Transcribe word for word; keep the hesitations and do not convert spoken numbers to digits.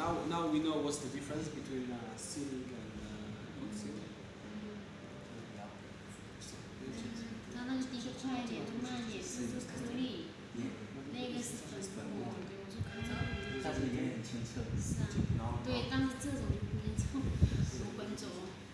now now we know what's the difference between uh, sealing and uh, not sealing. 它那个滴的快一点，就慢一点，这是颗粒，那个是粉末，对，我就看到。 但是也很清澈。 是啊，对，但是这种就不严重，五分钟。